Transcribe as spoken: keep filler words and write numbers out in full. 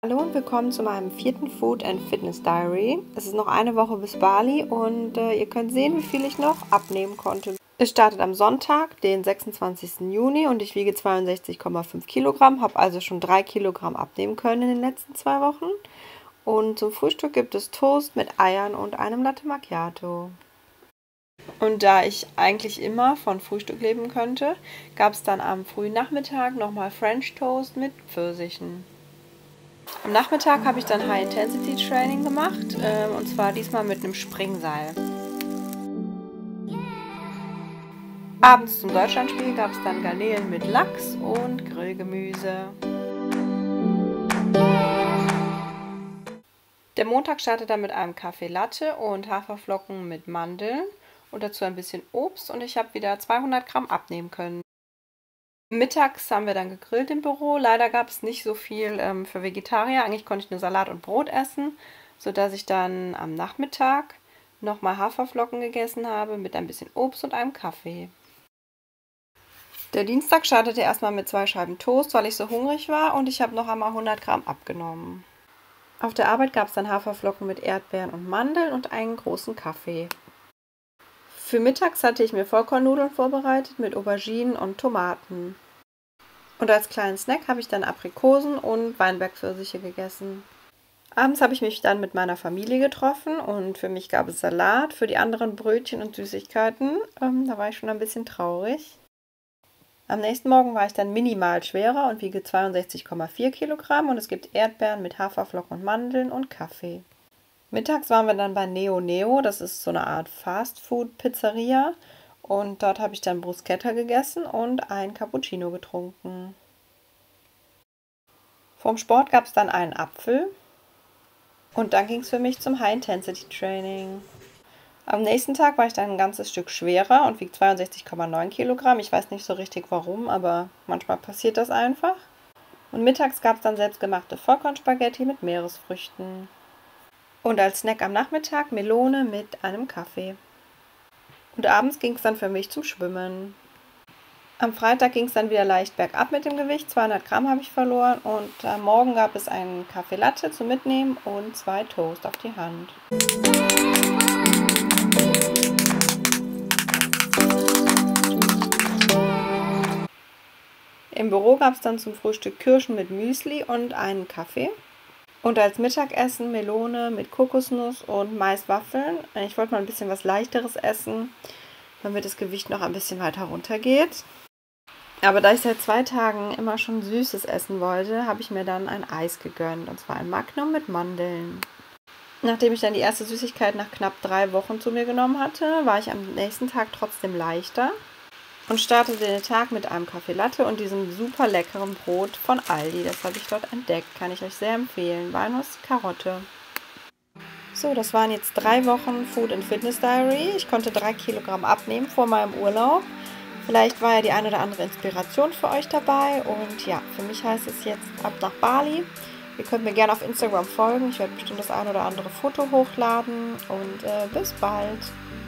Hallo und willkommen zu meinem vierten Food and Fitness Diary. Es ist noch eine Woche bis Bali und äh, ihr könnt sehen, wie viel ich noch abnehmen konnte. Es startet am Sonntag, den sechsundzwanzigsten Juni, und ich wiege zweiundsechzig Komma fünf Kilogramm, habe also schon drei Kilogramm abnehmen können in den letzten zwei Wochen. Und zum Frühstück gibt es Toast mit Eiern und einem Latte Macchiato. Und da ich eigentlich immer von Frühstück leben könnte, gab es dann am frühen Nachmittag nochmal French Toast mit Pfirsichen. Am Nachmittag habe ich dann High-Intensity-Training gemacht, äh, und zwar diesmal mit einem Springseil. Abends zum Deutschlandspiel gab es dann Garnelen mit Lachs und Grillgemüse. Der Montag startet dann mit einem Kaffee Latte und Haferflocken mit Mandeln und dazu ein bisschen Obst, und ich habe wieder zweihundert Gramm abnehmen können. Mittags haben wir dann gegrillt im Büro. Leider gab es nicht so viel ähm, für Vegetarier. Eigentlich konnte ich nur Salat und Brot essen, sodass ich dann am Nachmittag nochmal Haferflocken gegessen habe mit ein bisschen Obst und einem Kaffee. Der Dienstag startete erstmal mit zwei Scheiben Toast, weil ich so hungrig war, und ich habe noch einmal hundert Gramm abgenommen. Auf der Arbeit gab es dann Haferflocken mit Erdbeeren und Mandeln und einen großen Kaffee. Für mittags hatte ich mir Vollkornnudeln vorbereitet mit Auberginen und Tomaten. Und als kleinen Snack habe ich dann Aprikosen und Weinbergpfirsiche gegessen. Abends habe ich mich dann mit meiner Familie getroffen und für mich gab es Salat, für die anderen Brötchen und Süßigkeiten. Ähm, da war ich schon ein bisschen traurig. Am nächsten Morgen war ich dann minimal schwerer und wiege zweiundsechzig Komma vier Kilogramm, und es gibt Erdbeeren mit Haferflocken und Mandeln und Kaffee. Mittags waren wir dann bei Neo Neo, das ist so eine Art Fast-Food-Pizzeria, und dort habe ich dann Bruschetta gegessen und ein Cappuccino getrunken. Vom Sport gab es dann einen Apfel, und dann ging es für mich zum High-Intensity-Training. Am nächsten Tag war ich dann ein ganzes Stück schwerer und wiege zweiundsechzig Komma neun Kilogramm. Ich weiß nicht so richtig warum, aber manchmal passiert das einfach. Und mittags gab es dann selbstgemachte Vollkornspaghetti mit Meeresfrüchten. Und als Snack am Nachmittag Melone mit einem Kaffee. Und abends ging es dann für mich zum Schwimmen. Am Freitag ging es dann wieder leicht bergab mit dem Gewicht. zweihundert Gramm habe ich verloren, und am Morgen gab es einen Kaffee Latte zum Mitnehmen und zwei Toast auf die Hand. Im Büro gab es dann zum Frühstück Kirschen mit Müsli und einen Kaffee. Und als Mittagessen Melone mit Kokosnuss und Maiswaffeln. Ich wollte mal ein bisschen was Leichteres essen, damit das Gewicht noch ein bisschen weiter runtergeht. Aber da ich seit zwei Tagen immer schon Süßes essen wollte, habe ich mir dann ein Eis gegönnt. Und zwar ein Magnum mit Mandeln. Nachdem ich dann die erste Süßigkeit nach knapp drei Wochen zu mir genommen hatte, war ich am nächsten Tag trotzdem leichter und startete den Tag mit einem Kaffee Latte und diesem super leckeren Brot von Aldi. Das habe ich dort entdeckt, kann ich euch sehr empfehlen. Walnuss, Karotte. So, das waren jetzt drei Wochen Food and Fitness Diary. Ich konnte drei Kilogramm abnehmen vor meinem Urlaub. Vielleicht war ja die eine oder andere Inspiration für euch dabei. Und ja, für mich heißt es jetzt ab nach Bali. Ihr könnt mir gerne auf Instagram folgen. Ich werde bestimmt das ein oder andere Foto hochladen. Und äh, bis bald.